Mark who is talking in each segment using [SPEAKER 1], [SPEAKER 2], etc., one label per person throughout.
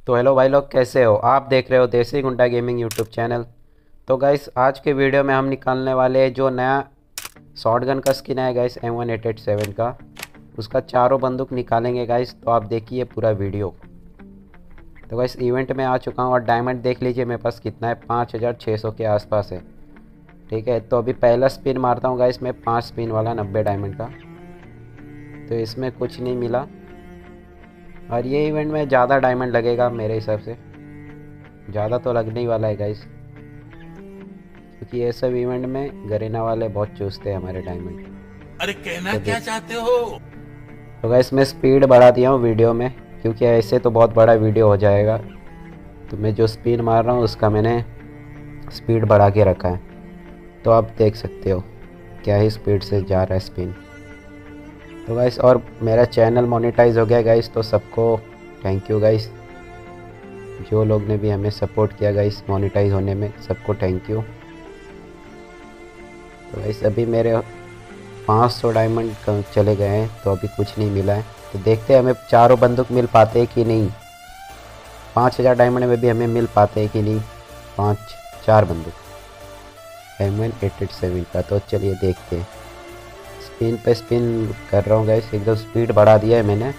[SPEAKER 1] तो हेलो भाई लोग, कैसे हो? आप देख रहे हो Desi Gunda gaming YouTube channel. तो गाइस, आज के वीडियो में हम निकालने वाले हैं जो नया शॉटगन का स्किन है गाइस, M1887 का। उसका चारों बंदूक निकालेंगे गाइस, तो आप देखिए पूरा वीडियो। तो गाइस, इवेंट में आ चुका हूँ और डायमंड देख लीजिए मेरे पास कितना है, 5600 के आसपास है। ठीक है, तो अभी पहला स्पिन मारता हूँ गाइस मैं, 5 स्पिन वाला 90 डायमंड का। तो इसमें कुछ नहीं मिला, और ये इवेंट में ज़्यादा डायमंड लगेगा मेरे हिसाब से। ज़्यादा तो लगने ही वाला है गाइस, क्योंकि ये सब इवेंट में गरेना वाले बहुत चूसते हैं हमारे डायमंड।
[SPEAKER 2] अरे कहना
[SPEAKER 1] तो
[SPEAKER 2] क्या
[SPEAKER 1] देख,
[SPEAKER 2] चाहते हो।
[SPEAKER 1] तो गाइस मैं स्पीड बढ़ा दिया हूँ वीडियो में, क्योंकि ऐसे तो बहुत बड़ा वीडियो हो जाएगा। तो मैं जो स्पिन मार रहा हूँ उसका मैंने स्पीड बढ़ा के रखा है, तो आप देख सकते हो क्या ही स्पीड से जा रहा है स्पिन। तो गाइस, और मेरा चैनल मोनेटाइज हो गया गाइस, तो सबको थैंक यू गाइस। जो लोग ने भी हमें सपोर्ट किया गाइस मोनेटाइज होने में, सबको थैंक यू। तो गाइस, अभी मेरे 500 डायमंड चले गए हैं, तो अभी कुछ नहीं मिला है। तो देखते हैं हमें चारों बंदूक मिल पाते हैं कि नहीं। 5000 डायमंड में भी हमें मिल पाते हैं कि नहीं, 4 बंदूक M1887 का। तो चलिए देखते हैं। स्पिन पे स्पिन कर रहा हूँ गाइस, एकदम स्पीड बढ़ा दिया है मैंने।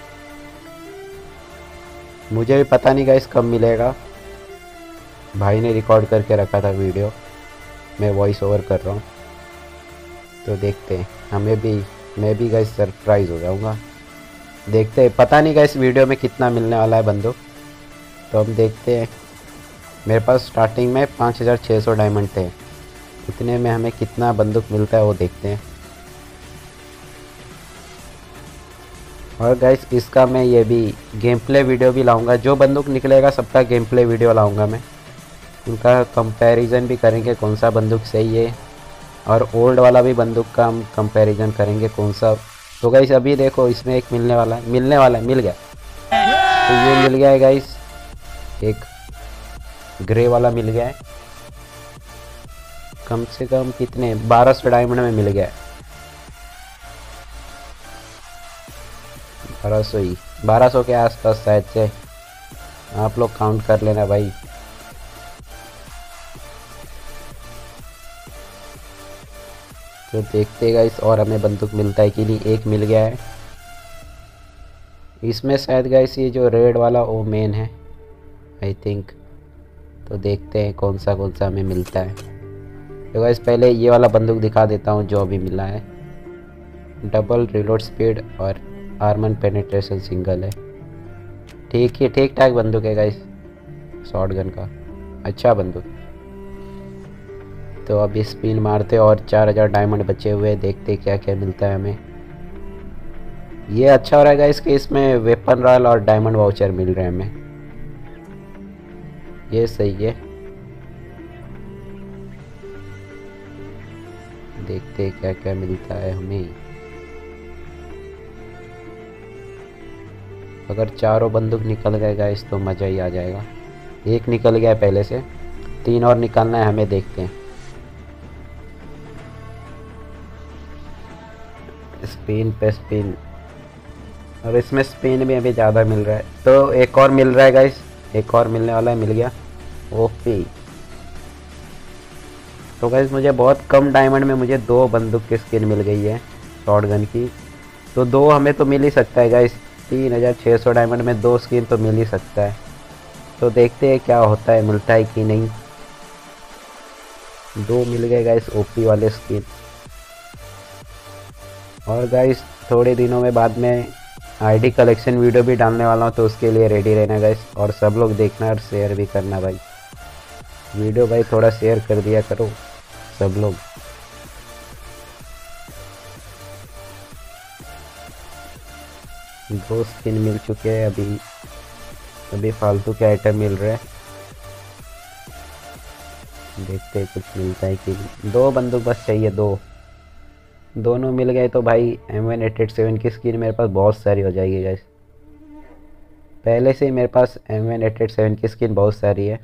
[SPEAKER 1] मुझे भी पता नहीं गाइस कब मिलेगा, भाई ने रिकॉर्ड करके रखा था वीडियो, मैं वॉइस ओवर कर रहा हूँ। तो देखते हैं, मैं भी गाइस सरप्राइज़ हो जाऊँगा। देखते हैं, पता नहीं गाइस वीडियो में कितना मिलने वाला है बंदूक, तो हम देखते हैं। मेरे पास स्टार्टिंग में 5600 डायमंड थे, इतने में हमें कितना बंदूक मिलता है वो देखते हैं। और गाइस, इसका मैं ये भी गेम प्ले वीडियो भी लाऊंगा, जो बंदूक निकलेगा सबका गेम प्ले वीडियो लाऊंगा मैं। उनका कंपैरिजन भी करेंगे कौन सा बंदूक सही है, और ओल्ड वाला भी बंदूक का हम कंपैरिजन करेंगे कौन सा। तो गाइस, अभी देखो इसमें एक मिलने वाला है, मिल गया। तो ये मिल गया है गाइस, एक ग्रे वाला मिल गया है। कम से कम कितने, 1200 डायमंड में मिल गया है। 1200 के आसपास शायद से, आप लोग काउंट कर लेना भाई। तो देखते गाइस और हमें बंदूक मिलता है कि नहीं। एक मिल गया है इसमें शायद गाइस, ये जो रेड वाला वो मेन है आई थिंक। तो देखते हैं कौन सा हमें मिलता है। तो गाइस, पहले ये वाला बंदूक दिखा देता हूँ जो अभी मिला है। डबल रिलोड स्पीड और आर्मर पेनिट्रेशन सिंगल है। ठीक ठाक बंदूक है गाइस, शॉटगन का अच्छा बंदूक। तो अभी स्पिन मारते और 4000 डायमंड बचे हुए, देखते क्या क्या मिलता है हमें। ये अच्छा हो रहा है गाइस कि इसमें वेपन रॉयल और डायमंड वाउचर मिल रहे हैं हमें, ये सही है। देखते क्या क्या मिलता है हमें। अगर चारों बंदूक निकल गए गाइस तो मज़ा ही आ जाएगा। एक निकल गया है पहले से, 3 और निकलना है हमें, देखते हैं। स्पिन पे स्पिन, और इसमें स्पिन भी अभी ज़्यादा मिल रहा है। तो एक और मिल रहा है गाइस, एक और मिलने वाला है, मिल गया ओपी। तो गाइस, मुझे बहुत कम डायमंड में मुझे 2 बंदूक की स्किन मिल गई है शॉटगन की। तो 2 हमें तो मिल ही सकता है गाइस, 3600 डायमंड में 2 स्किन तो मिल ही सकता है। तो देखते हैं क्या होता है, मिलता है कि नहीं। 2 मिल गए गाइस ओपी वाले स्किन। और गाइस, थोड़े दिनों में बाद में आईडी कलेक्शन वीडियो भी डालने वाला हूँ, तो उसके लिए रेडी रहना गाइस। और सब लोग देखना और शेयर भी करना भाई, वीडियो भाई थोड़ा शेयर कर दिया करो सब लोग। दो स्किन मिल चुके हैं अभी, अभी फालतू के आइटम मिल रहे हैं। देखते हैं कुछ मिलता है कि नहीं। 2 बंदूक बस चाहिए, 2, दोनों मिल गए तो भाई M1887 की स्किन मेरे पास बहुत सारी हो जाएगी गाइस। पहले से ही मेरे पास M1887 की स्किन बहुत सारी है,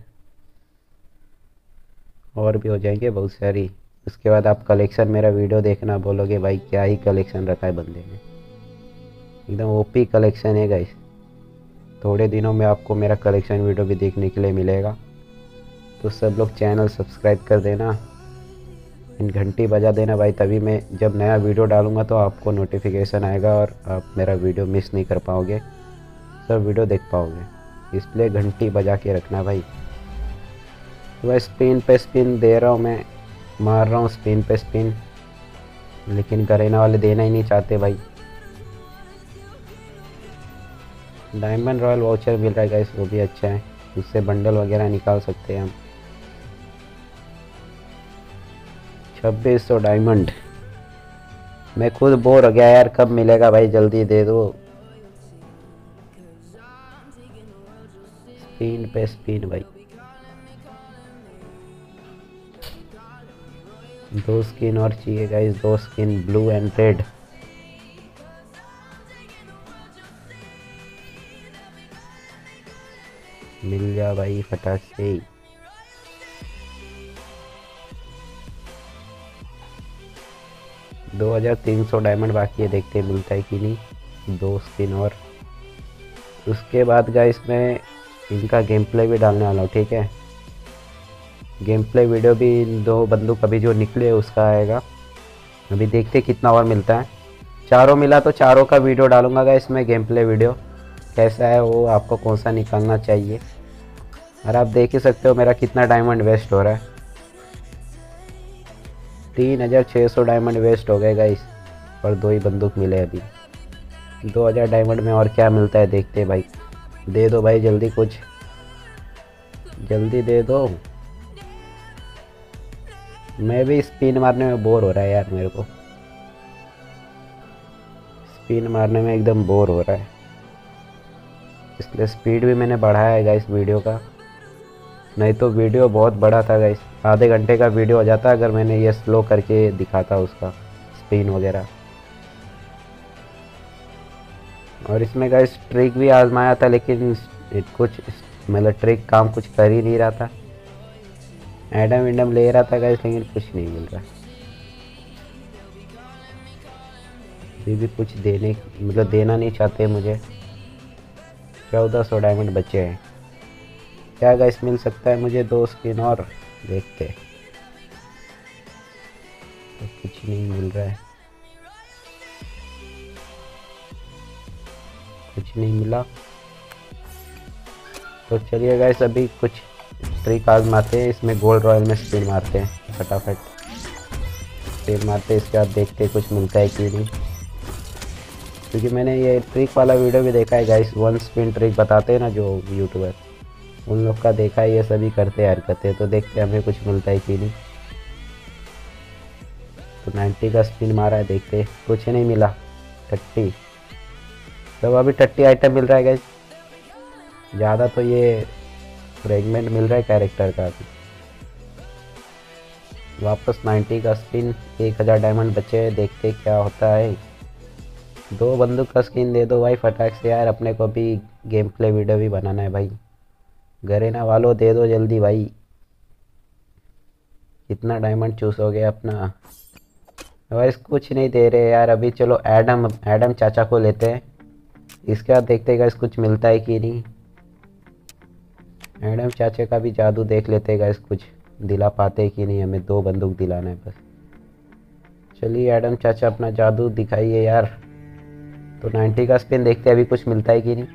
[SPEAKER 1] और भी हो जाएंगे बहुत सारी। उसके बाद आप कलेक्शन मेरा वीडियो देखना, बोलोगे भाई क्या ही कलेक्शन रखा है बंदे ने, एकदम ओपी कलेक्शन है गाइस। थोड़े दिनों में आपको मेरा कलेक्शन वीडियो भी देखने के लिए मिलेगा। तो सब लोग चैनल सब्सक्राइब कर देना, इन घंटी बजा देना भाई, तभी मैं जब नया वीडियो डालूँगा तो आपको नोटिफिकेशन आएगा और आप मेरा वीडियो मिस नहीं कर पाओगे, सब वीडियो देख पाओगे। इसलिए घंटी बजा के रखना भाई। तो भाई स्पिन पे स्पिन दे रहा हूँ मैं, मार रहा हूँ स्पिन पे स्पिन, लेकिन करेना वाले देना ही नहीं चाहते भाई। डायमंड रॉयल वाउचर मिल रहा है गाइस, वो भी अच्छा है, उससे बंडल वगैरह निकाल सकते हैं हम। 2600 डायमंड। मैं खुद बोर हो गया यार, कब मिलेगा भाई, जल्दी दे दो। स्पिन पे स्पिन भाई। 2 स्किन और चाहिए guys, 2 skin blue and red. मिल जा भाई फटाक से। दो 2300 डायमंड बाकी है, देखते हैं मिलता है कि नहीं। 2 स्किन और उसके बाद गाइस मैं इनका गेम प्ले भी डालने वाला हूँ, ठीक है। गेम प्ले वीडियो भी 2 बंदूक अभी जो निकले उसका आएगा। अभी देखते कितना और मिलता है। चारों मिला तो चारों का वीडियो डालूंगा गाइस मैं, गेम प्ले वीडियो कैसा है वो, आपको कौन सा निकालना चाहिए। और आप देख ही सकते हो मेरा कितना डायमंड वेस्ट हो रहा है। 3600 डायमंड वेस्ट हो गए गाइस, और 2 ही बंदूक मिले अभी। 2000 डायमंड में और क्या मिलता है देखते भाई। दे दो भाई जल्दी, कुछ जल्दी दे दो। मैं भी स्पिन मारने में बोर हो रहा है यार, मेरे को स्पिन मारने में एकदम बोर हो रहा है, इसलिए स्पीड भी मैंने बढ़ाया है गाइस वीडियो का। नहीं तो वीडियो बहुत बड़ा था गाइस, आधे घंटे का वीडियो हो जाता अगर मैंने ये स्लो करके दिखाता उसका स्पिन वगैरह। और इसमें गाइस ट्रिक भी आजमाया था, लेकिन कुछ मतलब ट्रिक काम कुछ कर ही नहीं रहा था। एडम विडम ले रहा था गाइस, लेकिन कुछ नहीं मिल रहा। अभी भी कुछ देने मतलब देना नहीं चाहते मुझे। 1400 डायमंड बचे हैं, क्या गाइस मिल सकता है मुझे। 2 स्किन और देखते, तो कुछ नहीं मिल रहा है, कुछ नहीं मिला। तो चलिए गाइस अभी कुछ ट्रिक आजमाते हैं, इसमें गोल्ड रॉयल में स्पिन मारते हैं, फटाफट स्पिन मारते हैं, इसके बाद देखते हैं कुछ मिलता है कि नहीं। क्योंकि मैंने ये ट्रिक वाला वीडियो भी देखा है गाइस, 1 स्पिन ट्रिक बताते हैं ना जो यूट्यूबर, उन लोग का देखा है, ये सभी करते हैं हरकतें। तो देखते हैं हमें कुछ मिलता है कि नहीं। तो 90 का स्पिन मारा है, देखते कुछ नहीं मिला। 30 तो अभी 30 आइटम मिल रहा है गाइस, ज़्यादा तो ये फ्रेगमेंट मिल रहा है कैरेक्टर का। अभी वापस 90 का स्पिन, 1000 डायमंड बचे हैं, देखते क्या होता है। 2 बंदूक का स्किन दे दो भाई फटाक से यार, अपने को भी गेम प्ले वीडियो भी बनाना है भाई। गरेना वालों दे दो जल्दी भाई। कितना डायमंड चूस हो गया अपना। वाइस कुछ नहीं दे रहे यार अभी। चलो एडम चाचा को लेते हैं, इसके बाद देखते हैं गाइस कुछ मिलता है कि नहीं। एडम चाचा का भी जादू देख लेते हैं गाइस, कुछ दिला पाते हैं कि नहीं। हमें 2 बंदूक दिलाना है बस। चलिए एडम चाचा अपना जादू दिखाइए यार। तो 90 का स्पिन देखते हैं अभी कुछ मिलता है कि नहीं।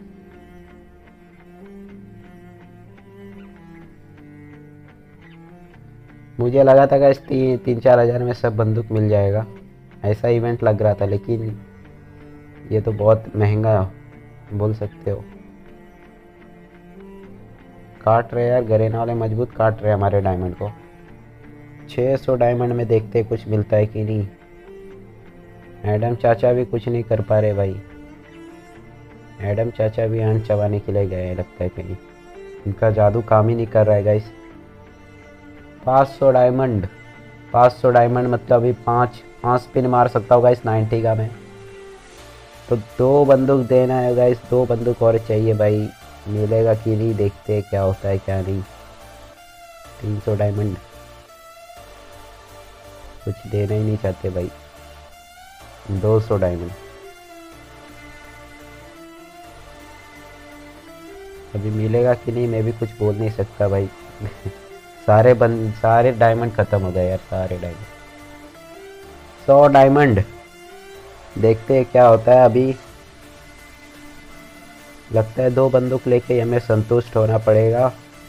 [SPEAKER 1] मुझे लगा था गाइस 3-4 हज़ार में सब बंदूक मिल जाएगा, ऐसा इवेंट लग रहा था, लेकिन ये तो बहुत महंगा बोल सकते हो। काट रहे यार, गरेना वाले मजबूत काट रहे हमारे डायमंड को। 600 डायमंड में देखते कुछ मिलता है कि नहीं। एडम चाचा भी कुछ नहीं कर पा रहे भाई। एडम चाचा भी आंट चबाने के लिए गए लगता है कहीं, इनका जादू काम ही नहीं कर रहा है गाइस। 500 डायमंड, 500 डायमंड मतलब अभी 5 स्पिन मार सकता हूँ गाइस 90 का मैं। तो 2 बंदूक देना है गाइस, 2 बंदूक और चाहिए भाई। मिलेगा कि नहीं देखते क्या होता है क्या नहीं। 300 डायमंड, कुछ देना ही नहीं चाहते भाई। 200 डायमंड, अभी मिलेगा कि नहीं मैं भी कुछ बोल नहीं सकता भाई। सारे डायमंड ख़त्म हो गए यार, सारे डायमंड। 100 डायमंड, देखते हैं क्या होता है अभी। लगता है 2 बंदूक लेके हमें संतुष्ट होना पड़ेगा।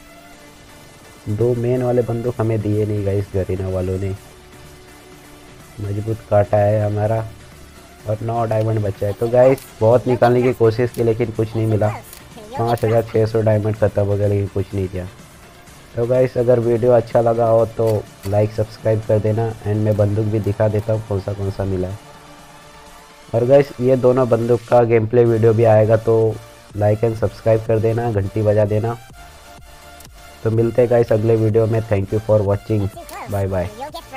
[SPEAKER 1] 2 मेन वाले बंदूक हमें दिए नहीं गाइस, गरीना वालों ने मजबूत काटा है हमारा। और 9 डायमंड बचा है। तो गाइस बहुत निकालने की कोशिश की लेकिन कुछ नहीं मिला। 5600 डायमंड ख़त्म हो गया लेकिन कुछ नहीं किया। तो गाइस अगर वीडियो अच्छा लगा हो तो लाइक सब्सक्राइब कर देना। एंड मैं बंदूक भी दिखा देता हूँ कौन सा मिला है। और गाइस ये दोनों बंदूक का गेम प्ले वीडियो भी आएगा, तो लाइक एंड सब्सक्राइब कर देना, घंटी बजा देना। तो मिलते हैं गाइस अगले वीडियो में। Thank you for watching, bye bye.